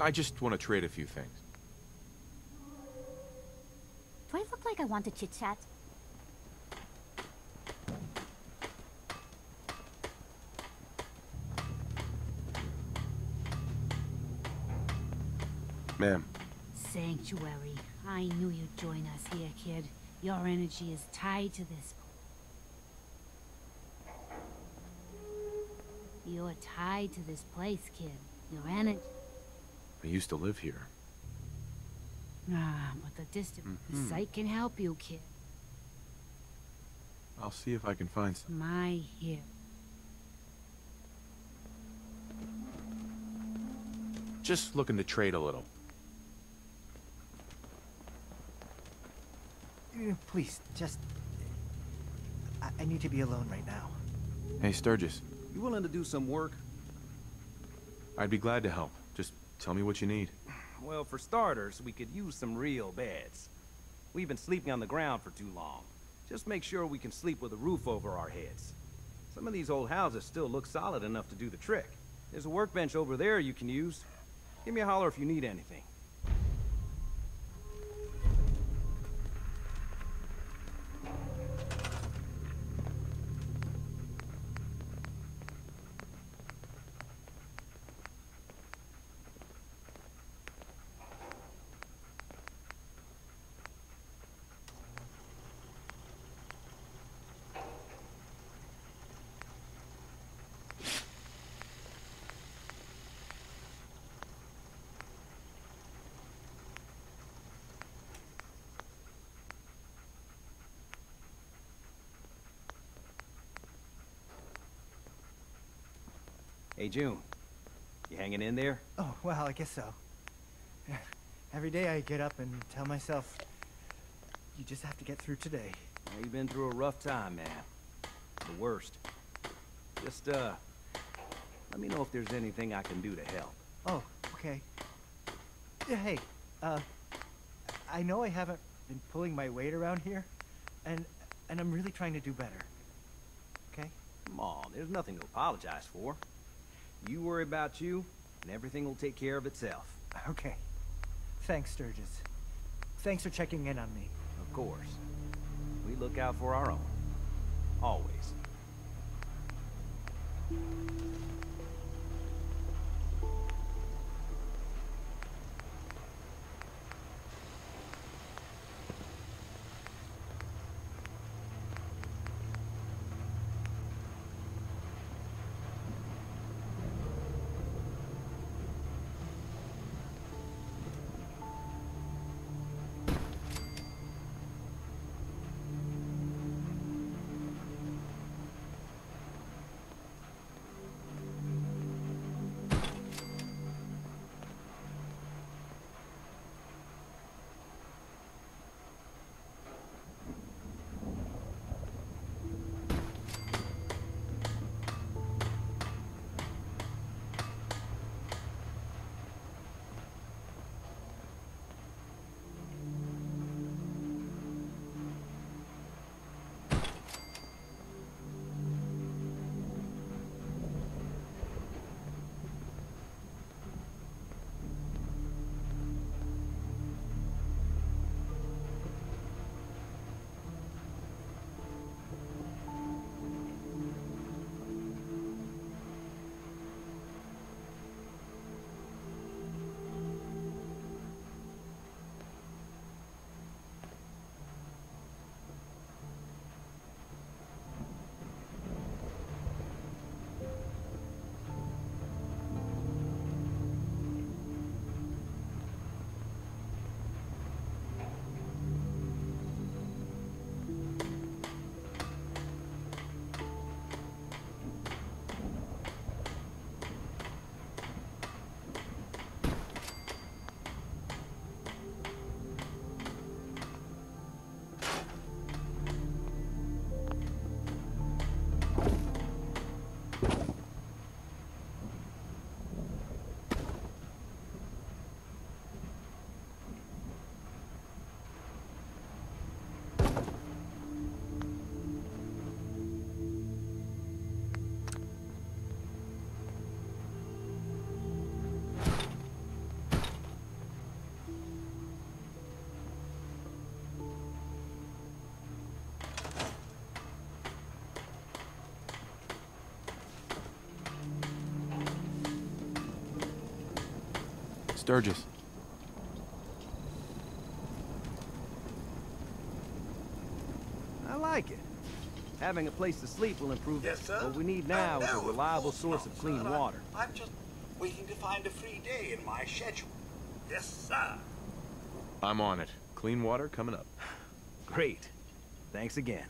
I just want to trade a few things. Do I look like I want to chit-chat? Ma'am. Sanctuary. I knew you'd join us here, kid. Your energy is tied to this. You're tied to this place, kid. Your energy. I used to live here. Ah, but the distant Mm-hmm. sight can help you, kid. I'll see if I can find some. My hero. Just looking to trade a little. Uh, Please, just... I, I need to be alone right now. Hey, Sturgis. You willing to do some work? I'd be glad to help. Just tell me what you need. Well, for starters, we could use some real beds. We've been sleeping on the ground for too long. Just make sure we can sleep with a roof over our heads. Some of these old houses still look solid enough to do the trick. There's a workbench over there you can use. Give me a holler if you need anything. Hey, June. You hanging in there? Oh, well, I guess so. Every day I get up and tell myself, you just have to get through today. Well, you've been through a rough time, man. The worst. Just, uh, let me know if there's anything I can do to help. Oh, okay. Yeah, hey, uh, I know I haven't been pulling my weight around here, and and I'm really trying to do better. Okay? Come on, there's nothing to apologize for. You worry about you, and everything will take care of itself. Okay. Thanks, Sturgis. Thanks for checking in on me. Of course. We look out for our own. Always. Sturgis. I like it. Having a place to sleep will improve. Yes, sir. What we need now is a reliable source of clean water. I'm just waiting to find a free day in my schedule. Yes, sir. I'm on it. Clean water coming up. Great. Thanks again.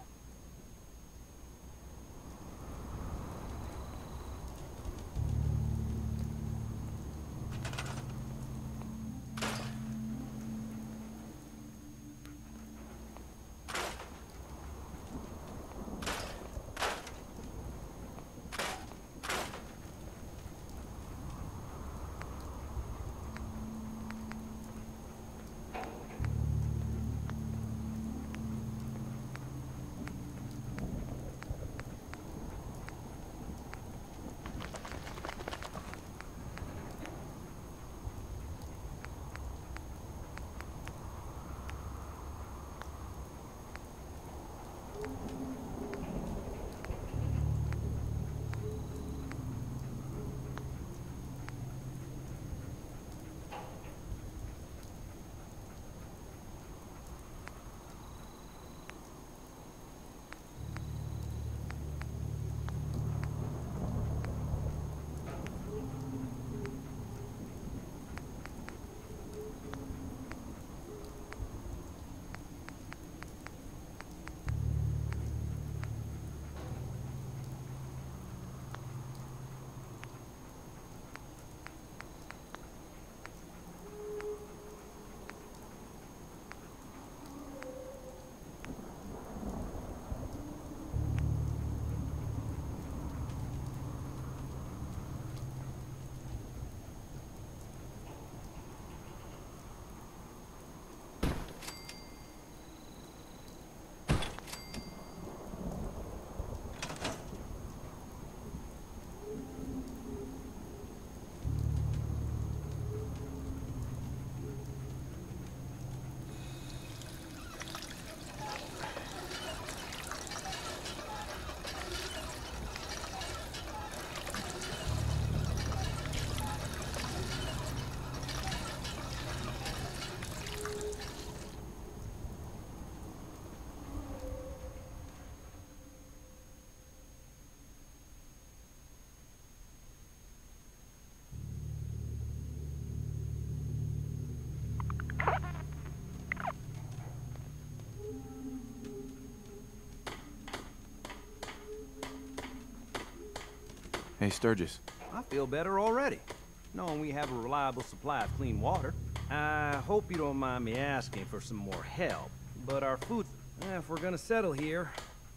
Hey, Sturgis. I feel better already, knowing we have a reliable supply of clean water. I hope you don't mind me asking for some more help, but our food... Eh, if we're gonna settle here...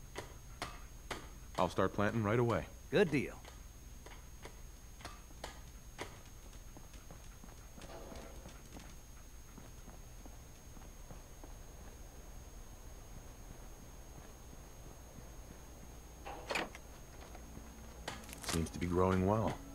I'll start planting right away. Good deal. Seems to be growing well.